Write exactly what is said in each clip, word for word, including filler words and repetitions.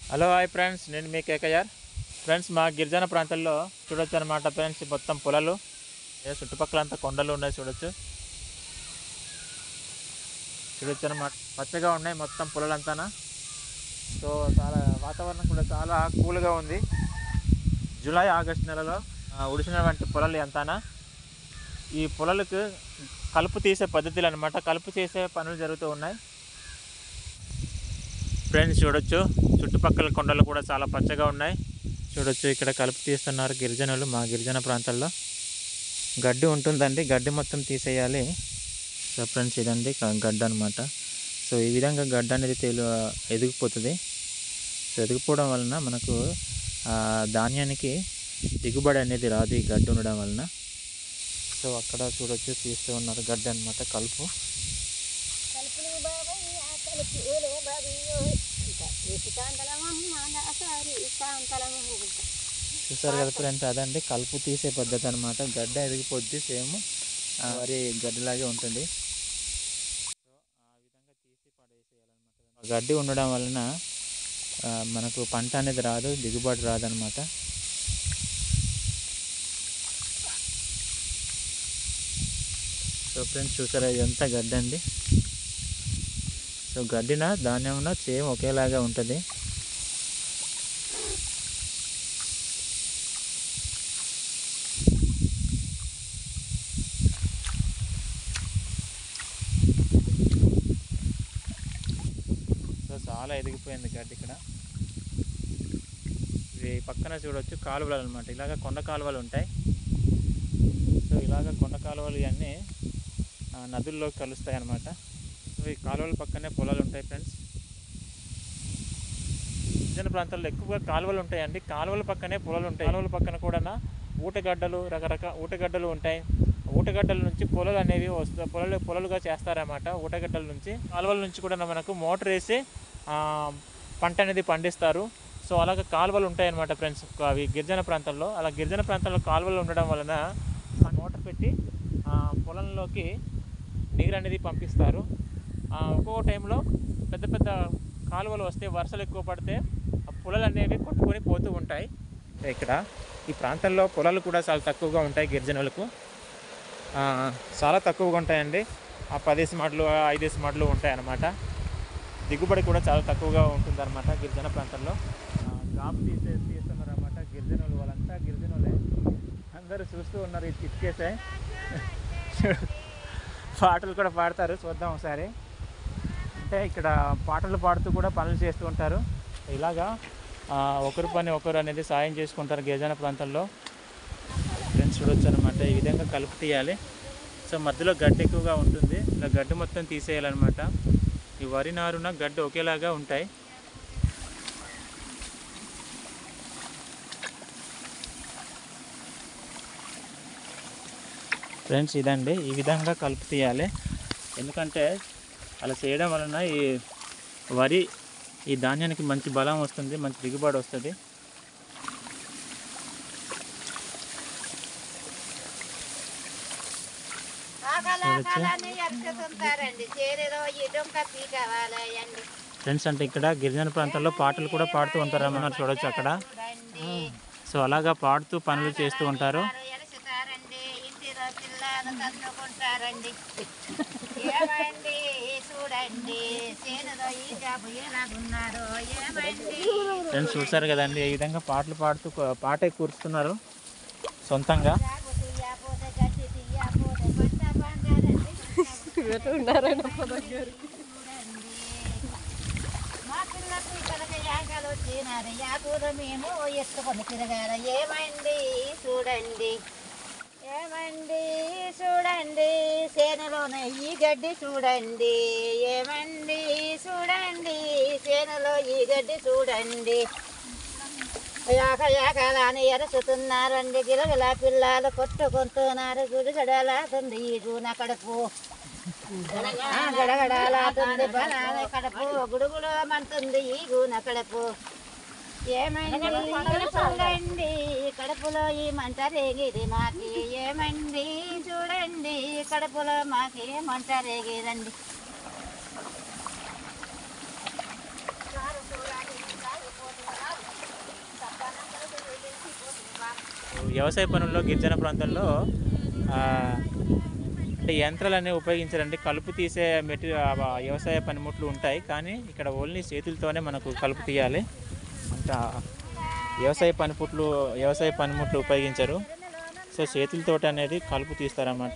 Hello hi friends, నేను మీ KKR. Friends, మా గిరిజన ప్రాంతాల్లో చూడొచ్చు అనమాట ఫ్రెండ్స్. మొత్తం పొలాలు, చుట్టుపక్కల అంతా కొండలు ఉన్నాయి. చూడొచ్చు చూడొచ్చు అనమాట. పచ్చగా ఉన్నాయి మొత్తం పొలాలంతా. సో చాలా వాతావరణం కూడా చాలా కూల్గా ఉంది. జూలై ఆగస్ట్ నెలలో ఉడిసినటువంటి పొలాలు అంతానా. ఈ పొలాలకు కలుపు తీసే పద్ధతులు అనమాట. కలుపు చేసే పనులు జరుగుతూ ఉన్నాయి ఫ్రెండ్స్. చూడొచ్చు చుట్టుపక్కల కొండలు కూడా చాలా పచ్చగా ఉన్నాయి. చూడొచ్చు ఇక్కడ కలుపు తీస్తున్నారు గిరిజనులు. మా గిరిజన ప్రాంతాల్లో గడ్డి ఉంటుందండి, గడ్డి మొత్తం తీసేయాలి. సో ఫ్రెండ్స్, ఇదండి గడ్డ అనమాట. సో ఈ విధంగా గడ్డ అనేది తేలు ఎదిగిపోతుంది. సో ఎదిగిపోవడం వలన మనకు ధాన్యానికి దిగుబడి అనేది రాదు ఈ గడ్డి ఉండడం వలన. సో అక్కడ చూడొచ్చు తీస్తూ ఉన్నారు గడ్డి అనమాట, కలుపు. చూసారు కదా ఫ్రెండ్స్, అదండి కలుపు తీసే పద్ధతి అనమాట. గడ్డ ఎదిగిపోద్ది, సేమ్ వరి గడ్డలాగే ఉంటుంది. సో ఆ విధంగా తీసి పడేసేయాలన్నమాట. గడ్డి ఉండడం వలన మనకు పంట అనేది రాదు, దిగుబడి రాదనమాట. సో ఫ్రెండ్స్, చూసారా ఇదంతా గడ్డి అండి. సో గడ్డిన ధాన్యం సేమ్ ఒకేలాగా ఉంటుంది. సో చాలా ఎదిగిపోయింది గడ్డి ఇక్కడ. ఇవి పక్కన చూడవచ్చు కాలువలు అనమాట. ఇలాగ కొండ కాలువలు ఉంటాయి. సో ఇలాగ కొండ కాలువలు ఇవన్నీ నదుల్లోకి కలుస్తాయి అన్నమాట. సో ఈ కాలువల పక్కనే పొలాలు ఉంటాయి ఫ్రెండ్స్. గిరిజన ప్రాంతాల్లో ఎక్కువగా కాలువలు ఉంటాయండి. కాలువల పక్కనే పొలాలు ఉంటాయి. కాలువల పక్కన కూడా ఊటగడ్డలు, రకరకాల ఊటగడ్డలు ఉంటాయి. ఊటగడ్డల నుంచి పొలాలు అనేవి వస్తాయి, పొలాలు పొలాలుగా చేస్తారన్నమాట. ఊటగడ్డల నుంచి కాలువల నుంచి కూడా మనకు మోటార్ వేసి పంట అనేది పండిస్తారు. సో అలాగే కాలువలు ఉంటాయన్నమాట ఫ్రెండ్స్ అవి గిరిజన ప్రాంతాల్లో. అలా గిరిజన ప్రాంతాల్లో కాలువలు ఉండడం వలన మోటార్ పెట్టి పొలంలోకి నీరు అనేది పంపిస్తారు. ఒక్కొక్క టైంలో పెద్ద పెద్ద కాలువలు వస్తే, వర్షాలు ఎక్కువ పడితే ఆ పొలాలు అనేవి కొట్టుకొని పోతూ ఉంటాయి. ఇక్కడ ఈ ప్రాంతంలో పొలాలు కూడా చాలా తక్కువగా ఉంటాయి గిరిజనులకు. చాలా తక్కువగా ఉంటాయండి. ఆ పదేసి మాటలు ఐదేసి మాటలు ఉంటాయి అన్నమాట. దిగుబడి కూడా చాలా తక్కువగా ఉంటుంది అనమాట గిరిజన ప్రాంతంలో. కాపు తీసే తీస్తున్నారు అన్నమాట గిరిజనులు. వాళ్ళంతా గిరిజనులే, అందరూ చూస్తూ ఉన్నారు. ఇది ఇటుకేసే పాటలు కూడా పాడతారు, చూద్దాం ఒకసారి. అంటే ఇక్కడ పాటలు పాడుతూ కూడా పనులు చేస్తూ ఉంటారు. ఇలాగా ఒకరి పని ఒకరు అనేది సాయం చేసుకుంటారు గిరిజన ప్రాంతాల్లో. ఫ్రెండ్స్ చూడొచ్చు అనమాట. ఈ విధంగా కలుపు తీయాలి. సో మధ్యలో గడ్డి ఎక్కువగా ఉంటుంది. ఇలా గడ్డి మొత్తం తీసేయాలన్నమాట. ఈ వరి నారున గడ్డి ఒకేలాగా ఉంటాయి. ఫ్రెండ్స్ ఇదండి, ఈ విధంగా కలుపు తీయాలి. ఎందుకంటే అలా చేయడం వలన ఈ వరి ఈ ధాన్యానికి మంచి బలం వస్తుంది, మంచి దిగుబడి వస్తుంది. ఫ్రెండ్స్ అంటే ఇక్కడ గిరిజన ప్రాంతాల్లో పాటలు కూడా పాడుతూ ఉంటారన్నమాట. చూడొచ్చు అక్కడ. సో అలాగా పాడుతూ పనులు చేస్తూ ఉంటారు. ఫ్రెండ్స్ చూసారు కదండి, ఈ విధంగా పాటలు పాడుతూ పాటే కూర్చుతున్నారు సొంతంగా. మేము ఎత్తుకొని తిరగాల ఏమండి చూడండి, ఏమండి చూడండి, సేనలోన ఈ గడ్డి చూడండి, ఏమండి చూడండి, సేనలో ఈ గడ్డి చూడండి. యాక యాకలాని ఎరచుతున్నారండి, గిలగిల పిల్లలు కొట్టుకుంటున్నారు. గుడిగడలాతుంది ఈ గూన కడుపు, గడగడలాతుంది బలాల కడుపు, గుడుగుడు మంటుంది ఈ గూన కడుపు. ఏమండి చూడండి, కడుపులో ఈ మంట రేగిది మాకి, ఏమండి చూడండి, కడుపులో మాకి మంట రేగిదండి. వ్యవసాయ పనుల్లో గిరిజన ప్రాంతంలో ఆ, అంటే యంత్రాలన్నీ ఉపయోగించారండి. కలుపు తీసే మెటీరియల్ వ్యవసాయ పనిముట్లు ఉంటాయి, కానీ ఇక్కడ ఓన్లీ చేతులతోనే మనకు కలుపు తీయాలి. ఇంకా వ్యవసాయ పనిముట్లు వ్యవసాయ పనిముట్లు ఉపయోగించరు. సో చేతులతోటి అనేది కలుపు తీస్తారన్నమాట.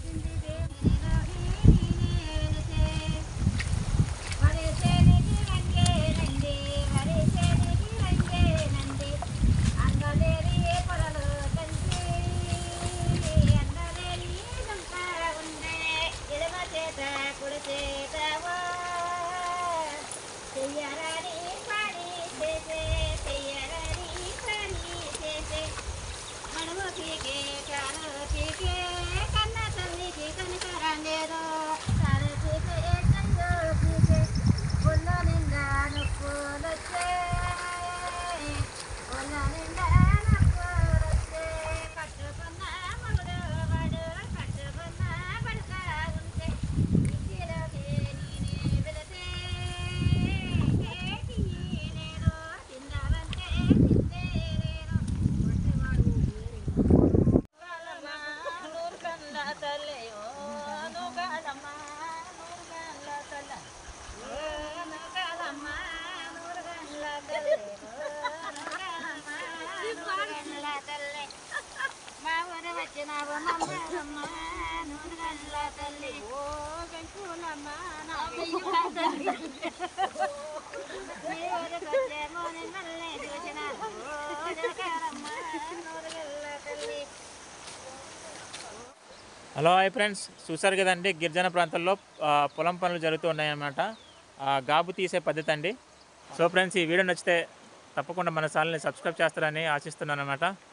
హలో హాయ్ ఫ్రెండ్స్, చూసారు కదండి గిరిజన ప్రాంతాల్లో ఆ, పొలం పనులు జరుగుతూ ఉన్నాయన్నమాట. ఆ, గాబు తీసే పద్ధతి అండి. సో ఫ్రెండ్స్, ఈ వీడియో నచ్చితే తప్పకుండా మన ఛానల్ని సబ్స్క్రైబ్ చేస్తారని ఆశిస్తున్నాను అన్నమాట.